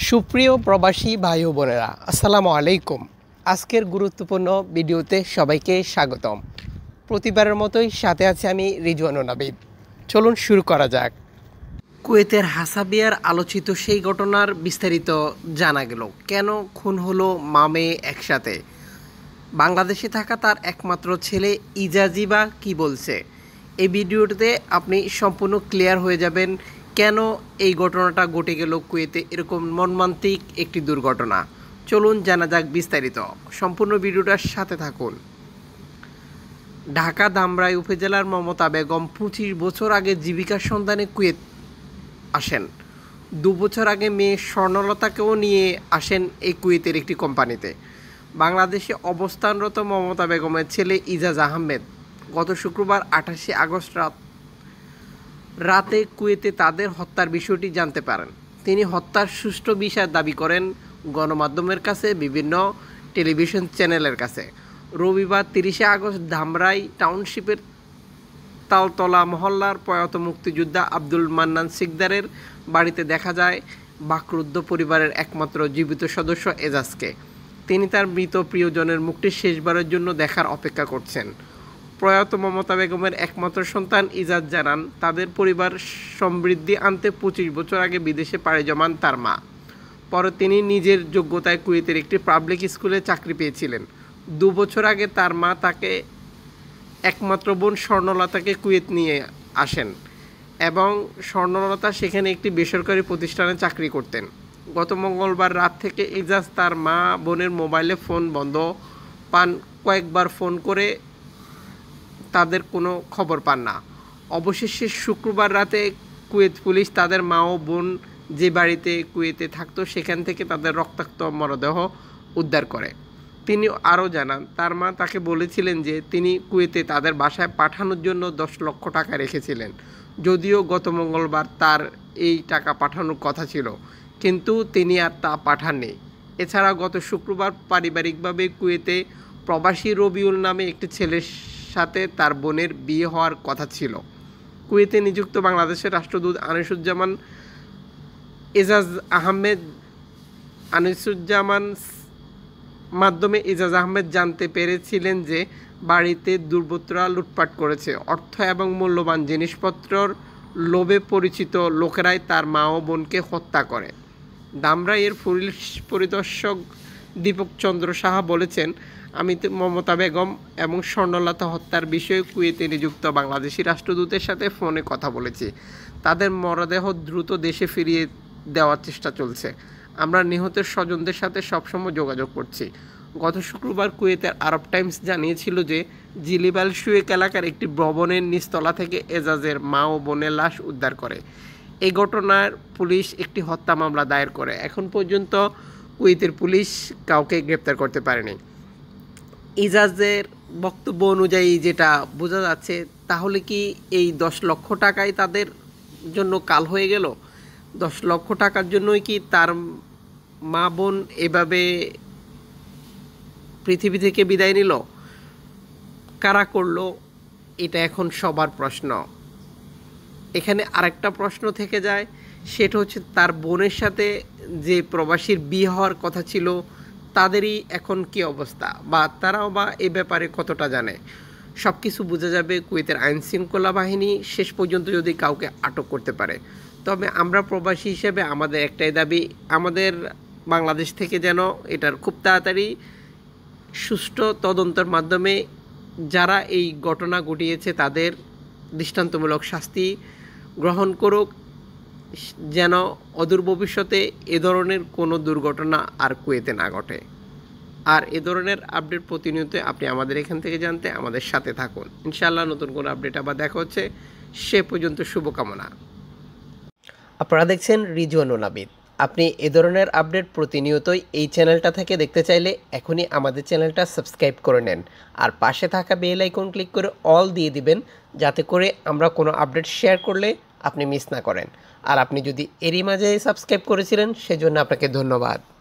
সুপ্রিয় প্রবাসী ভাই ও বোনেরা, আসসালামু আলাইকুম। আজকের গুরুত্বপূর্ণ ভিডিওতে সবাইকে স্বাগতম। প্রতিবারের মতোই সাথে আছে আমি রিজওয়ান নাবিদ। চলুন শুরু করা যাক। কুয়েতের হাসাবিয়ার আলোচিত সেই ঘটনার বিস্তারিত জানা গেল। কেন খুন হলো মামে একসাথে? বাংলাদেশে থাকা তার একমাত্র ছেলে ইজাজি বা কী বলছে? এই ভিডিওটিতে আপনি সম্পূর্ণ ক্লিয়ার হয়ে যাবেন কেন এই ঘটনাটা ঘটে গেল কুয়েতে, এরকম মর্মান্তিক একটি দুর্ঘটনা। চলুন জানা যাক বিস্তারিত। সম্পূর্ণ ভিডিওটার সাথে থাকুন। ঢাকা ধামরাই উপজেলার মমতা বেগম 25 বছর আগে জীবিকার সন্ধানে কুয়েত আসেন। 2 বছর আগে মেয়ে স্বর্ণলতাকেও নিয়ে আসেন এই কুয়েতের একটি কোম্পানিতে। বাংলাদেশে অবস্থানরত মমতা বেগমের ছেলে ইজাজ আহমেদ গত শুক্রবার 28 আগস্ট রাতে কুয়েতে তাদের হত্যার বিষয়টি জানতে পারেন। তিনি হত্যার সুষ্ঠু বিচার দাবি করেন গণমাধ্যমের কাছে, বিভিন্ন টেলিভিশন চ্যানেলের কাছে। রবিবার 30 আগস্ট ধামরাই টাউনশিপের তালতলা মহল্লার প্রয়াত মুক্তিযোদ্ধা আব্দুল মান্নান সিকদারের বাড়িতে দেখা যায় বাকরুদ্ধ পরিবারের একমাত্র জীবিত সদস্য এজাজকে। তিনি তার মৃত প্রিয়জনের মুখটি শেষবারের জন্য দেখার অপেক্ষা করছেন। প্রয়াত মমতা বেগমের একমাত্র সন্তান ইজাজ জানান, তাদের পরিবার সমৃদ্ধি আনতে 25 বছর আগে বিদেশে পাড়ি জমান তার মা। পরে তিনি নিজের যোগ্যতায় কুয়েতের একটি পাবলিক স্কুলে চাকরি পেয়েছিলেন। 2 বছর আগে তার মা তাকে একমাত্র বোন স্বর্ণলতাকে কুয়েত নিয়ে আসেন এবং স্বর্ণলতা সেখানে একটি বেসরকারি প্রতিষ্ঠানে চাকরি করতেন। গত মঙ্গলবার রাত থেকে ইজাজ তার মা বোনের মোবাইলে ফোন বন্ধ পান। কয়েকবার ফোন করে তাদের কোনো খবর পান না। অবশেষে শুক্রবার রাতে কুয়েত পুলিশ তাদের মা ও বোন যে বাড়িতে কুয়েতে থাকতো সেখান থেকে তাদের রক্তাক্ত মরদেহ উদ্ধার করে। তিনি আরও জানান, তার মা তাকে বলেছিলেন যে তিনি কুয়েতে তাদের বাসায় পাঠানোর জন্য 10 লক্ষ টাকা রেখেছিলেন। যদিও গত মঙ্গলবার তার এই টাকা পাঠানোর কথা ছিল, কিন্তু তিনি আর তা পাঠাননি। এছাড়া গত শুক্রবার পারিবারিকভাবে কুয়েতে প্রবাসী রবিউল নামে একটি ছেলের সাথে তার বোনের বিয়ে হওয়ার কথা ছিল। কুয়েতে নিযুক্ত বাংলাদেশের রাষ্ট্রদূত আনিসুজ্জামান মাধ্যমে ইজাজ আহমেদ জানতে পেরেছিলেন যে বাড়িতে দুর্বৃত্তরা লুটপাট করেছে। অর্থ এবং মূল্যবান জিনিসপত্রর লোভে পরিচিত লোকেরাই তার মা ও বোনকে হত্যা করে। ধামরাইয়ের পুলিশ পরিদর্শক দীপক চন্দ্র সাহা বলেছেন, আমি মমতা বেগম এবং স্বর্ণলতা হত্যার বিষয়ে কুয়েতে নিযুক্ত বাংলাদেশি রাষ্ট্রদূতের সাথে ফোনে কথা বলেছি। তাদের মরদেহ দ্রুত দেশে ফিরিয়ে দেওয়ার চেষ্টা চলছে। আমরা নিহতের স্বজনদের সাথে সবসময় যোগাযোগ করছি। গত শুক্রবার কুয়েতের আরব টাইমস জানিয়েছিল যে জিলিবাল শুয়েক এলাকার একটি ভবনের নিচতলা থেকে এজাজের মা ও বোনের লাশ উদ্ধার করে। এই ঘটনার পুলিশ একটি হত্যা মামলা দায়ের করে। এখন পর্যন্ত কুয়েতের পুলিশ কাউকে গ্রেপ্তার করতে পারেনি। ইজাজের বক্তব্য অনুযায়ী যেটা বোঝা যাচ্ছে, তাহলে কি এই 10 লক্ষ টাকাই তাদের জন্য কাল হয়ে গেল? 10 লক্ষ টাকার জন্যই কি তার মা বোন এভাবে পৃথিবী থেকে বিদায় নিল? কারা করলো এটা এখন সবার প্রশ্ন। এখানে আরেকটা প্রশ্ন থেকে যায়, সেটা হচ্ছে তার বোনের সাথে যে প্রবাসীর বিয়ে হওয়ার কথা ছিল তাদেরই এখন কি অবস্থা, বা তারাও বা এ ব্যাপারে কতটা জানে? সব কিছু বোঝা যাবে কুয়েতের আইনশৃঙ্খলা বাহিনী শেষ পর্যন্ত যদি কাউকে আটক করতে পারে। তবে আমরা প্রবাসী হিসেবে আমাদের একটাই দাবি, আমাদের বাংলাদেশ থেকে যেন এটার খুব তাড়াতাড়ি সুষ্ঠু তদন্তের মাধ্যমে যারা এই ঘটনা ঘটিয়েছে তাদের দৃষ্টান্তমূলক শাস্তি গ্রহণ করুক, যেন অদূর ভবিষ্যতে এ ধরনের কোনো দুর্ঘটনা আর কুয়েতে না ঘটে। আর এ ধরনের আপডেট প্রতিনিয়ত আপনি আমাদের এখান থেকে জানতে আমাদের সাথে থাকুন। ইনশাআল্লাহ নতুন কোনো আপডেট আবার দেখা হচ্ছে। সে পর্যন্ত শুভকামনা। আপনারা দেখছেন রিজওয়ান নাবিদ। আপনি এ ধরনের আপডেট প্রতিনিয়তই এই চ্যানেলটা থেকে দেখতে চাইলে এখনই আমাদের চ্যানেলটা সাবস্ক্রাইব করে নেন, আর পাশে থাকা বেল আইকন ক্লিক করে অল দিয়ে দিবেন, যাতে করে আমরা কোনো আপডেট শেয়ার করলে আপনি মিস না করেন। আর আপনি যদি এরই মাঝে সাবস্ক্রাইব করেছিলেন সেজন্য আপনাকে ধন্যবাদ।